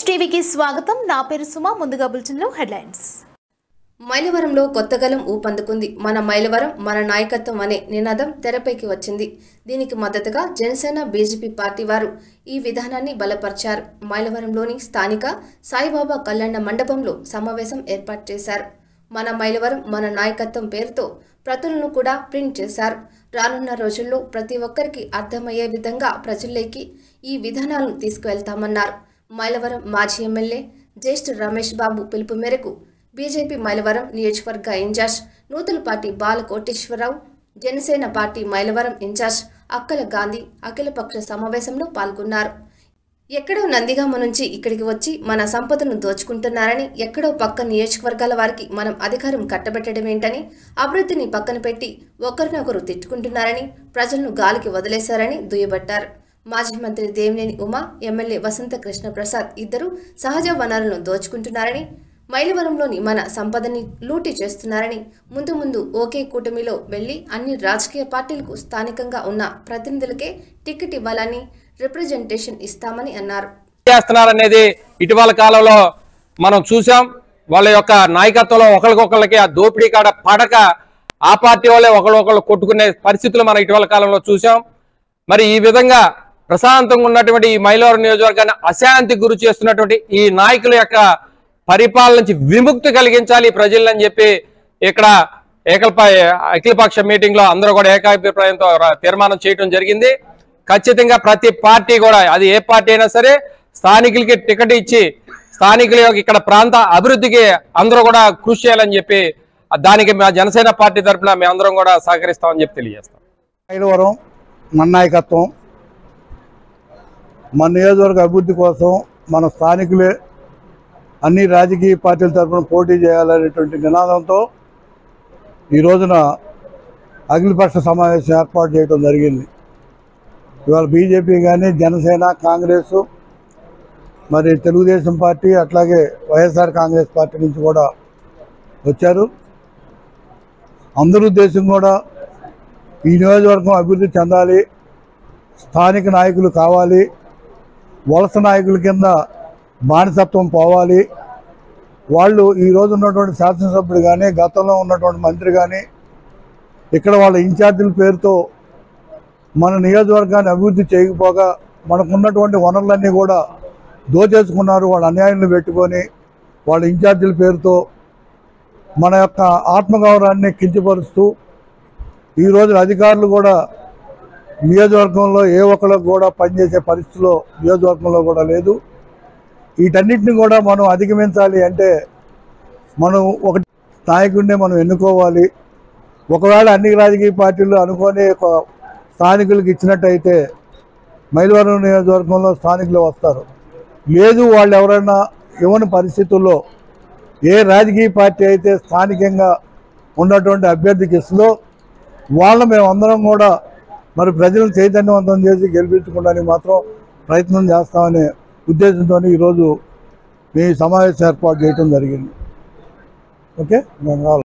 టీవీకి స్వాగతం. నా పేరు సుమ. ముందుగా బులెటిన్లో హెడ్లైన్స్. మైలవరంలో కొత్తగలం ఊపందుకుంది. మన మైలవరం మన నాయకత్వం అనే నినాదం తెరపైకి వచ్చింది. దీనికి మద్దతుగా జనసేన బీజేపీ పార్టీ వారు ఈ విధానాన్ని బలపరిచారు. మైలవరంలోని స్థానిక సాయిబాబా కళ్యాణ మండపంలో సమావేశం ఏర్పాటు చేశారు. మన మైలవరం మన నాయకత్వం పేరుతో ప్రతులను కూడా ప్రింట్ చేశారు. రానున్న రోజుల్లో ప్రతి ఒక్కరికి అర్థమయ్యే విధంగా ప్రజల్లోకి ఈ విధానాలను తీసుకువెళ్తామన్నారు. మైలవరం మాజీ ఎమ్మెల్యే జ్యేష్ఠ రమేష్ బాబు పిలుపు మేరకు బీజేపీ మైలవరం నియోజకవర్గ incharge Nuthalapati Balakoteswararao, Janasena party Mylavaram incharge Akkala Gandhi అఖిలపక్ష సమావేశంలో పాల్గొన్నారు. ఎక్కడో నందిగామ నుంచి ఇక్కడికి వచ్చి మన సంపదను దోచుకుంటున్నారని, ఎక్కడో పక్క నియోజకవర్గాల వారికి మనం అధికారం కట్టబెట్టడమేంటని, అభివృద్ధిని పక్కన పెట్టి ఒకరినొకరు తిట్టుకుంటున్నారని, ప్రజలను గాలికి వదిలేశారని దుయ్యబట్టారు. మాజీ మంత్రి దేవినేని ఉమా, ఎమ్మెల్యే వసంత కృష్ణ ప్రసాద్ ఇద్దరు సహజ వనరులను దోచుకుంటున్నారని, మైలవరంలోని మన సంపదని లూటీ చేస్తున్నారని, ముందు ముందు ఒకే కూటమిలో వెళ్లి అన్ని రాజకీయ పార్టీలకు స్థానికంగా ఉన్న ప్రతినిధులకే టికెట్ ఇవ్వాలని, రిప్రజెంటేషన్ ఇస్తామని అన్నారు. చేస్తున్నారనేది ఇటీవల కాలంలో మనం చూసాం. వాళ్ళ యొక్క నాయకత్వంలో ఒకరికొకరికి ఆ దోపిడీ కాడ పడక ఆ పార్టీ వాళ్ళే ఒకరికొకరు కొట్టుకునే పరిస్థితులు మనం ఇటీవల కాలంలో చూసాం. మరి ఈ విధంగా ప్రశాంతంగా ఉన్నటువంటి ఈ మైలవరం నియోజకవర్గాన్ని అశాంతికి గురి చేస్తున్నటువంటి ఈ నాయకుల యొక్క పరిపాలన నుంచి విముక్తి కలిగించాలి ప్రజలని చెప్పి ఇక్కడ అఖిలపక్ష మీటింగ్ లో అందరూ కూడా ఏకాభిప్రాయంతో తీర్మానం చేయడం జరిగింది. ఖచ్చితంగా ప్రతి పార్టీ కూడా, అది ఏ పార్టీ అయినా సరే, స్థానికులకి టికెట్ ఇచ్చి స్థానికుల యొక్క ఇక్కడ ప్రాంత అభివృద్ధికి అందరూ కూడా కృషి చేయాలని చెప్పి, దానికి మా జనసేన పార్టీ తరఫున మేము అందరం కూడా సహకరిస్తామని చెప్పి తెలియజేస్తాం. మైలవరం మన నాయకత్వం, మన నియోజకవర్గ అభివృద్ధి కోసం మన స్థానికులే అన్ని రాజకీయ పార్టీల తరఫున పోటీ చేయాలనేటువంటి నినాదంతో ఈ రోజున అఖిలపక్ష సమావేశం ఏర్పాటు చేయడం జరిగింది. ఇవాళ బీజేపీ కానీ, జనసేన, కాంగ్రెస్, మరి తెలుగుదేశం పార్టీ, అట్లాగే వైఎస్ఆర్ కాంగ్రెస్ పార్టీ నుంచి కూడా వచ్చారు. అందరూ ఉద్దేశం కూడా ఈ నియోజకవర్గం అభివృద్ధి చెందాలి, స్థానిక నాయకులు కావాలి, వలస నాయకుల కింద బానిసత్వం పోవాలి. వాళ్ళు ఈరోజు ఉన్నటువంటి శాసనసభ్యుడు కానీ, గతంలో ఉన్నటువంటి మంత్రి కానీ, ఇక్కడ వాళ్ళ ఇన్ఛార్జీల పేరుతో మన నియోజకవర్గాన్ని అభివృద్ధి చేయకపోగా మనకున్నటువంటి వనరులన్నీ కూడా దోచేసుకున్నారు. వాళ్ళ అన్యాయాన్ని పెట్టుకొని వాళ్ళ ఇన్ఛార్జీల పేరుతో మన యొక్క ఆత్మగౌరవాన్ని కించపరుస్తూ ఈరోజు అధికారులు కూడా నియోజకవర్గంలో ఏ ఒక్కరికి కూడా పనిచేసే పరిస్థితిలో నియోజకవర్గంలో కూడా లేదు. వీటన్నిటిని కూడా మనం అధిగమించాలి అంటే మనం ఒక నాయకుడినే మనం ఎన్నుకోవాలి. ఒకవేళ అన్ని రాజకీయ పార్టీలు అనుకొని స్థానికులకు ఇచ్చినట్టయితే మైలవరం నియోజకవర్గంలో స్థానికులు వస్తారు. లేదు, వాళ్ళు ఎవరైనా ఇవ్వని పరిస్థితుల్లో ఏ రాజకీయ పార్టీ అయితే స్థానికంగా ఉన్నటువంటి అభ్యర్థికి ఇస్తుందో వాళ్ళ మేమందరం కూడా మరి ప్రజలను చైతన్యవంతం చేసి గెలిపించుకోవడానికి మాత్రం ప్రయత్నం చేస్తామనే ఉద్దేశంతో ఈరోజు మీ సమావేశం ఏర్పాటు చేయడం జరిగింది. ఓకే.